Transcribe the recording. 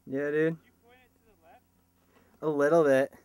Yeah, dude. Did you point it to the left? A little bit.